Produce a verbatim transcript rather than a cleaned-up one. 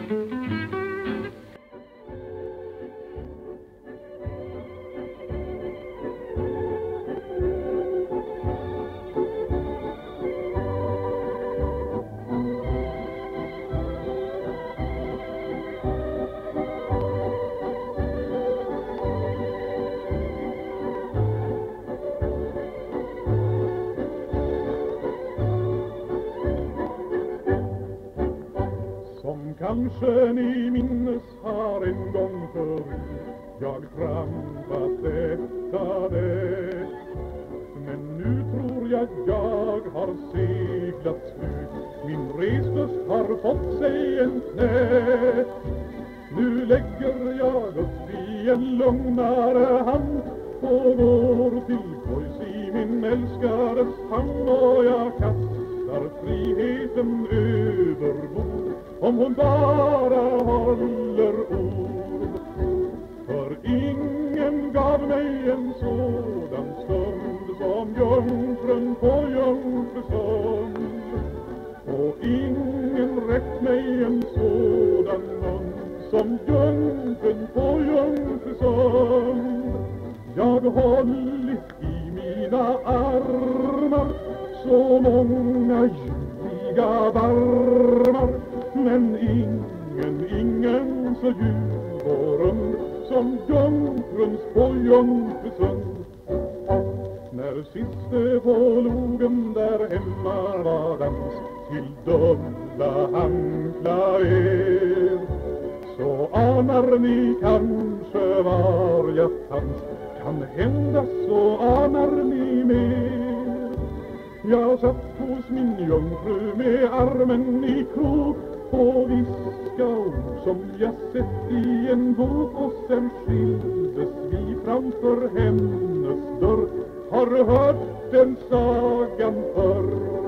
Som kanske ni minnes har en gång förut jag trampat detta däck. Men nu tror jag jag har seglat slut, min reslust har fått sig en knäck. Nu lägger jag upp i en lugnare hand och går till kojs i min älskades famn, och jag kastar friheten överbord om hon bara håller ord. För ingen gav mig en sådan stund som jungfrun på Jungfrusund, och ingen räckt mig en sådan mun som jungfrun på Jungfrusund. Jag hållit i mina armar så många ljuvliga varmar, men ingen, ingen så ljuv och rund som jungfruns på Jungfrusund. När siste på logen där hemma var dans till dubbla handklaver, så anar ni kanske var jag fanns, kan hända så anar ni mer. Jag satt hos min jungfru med armen i krok och viska ord som jag sett i en bok, och sen skildes vi framför hennes dörr. Har hört den sagan förr.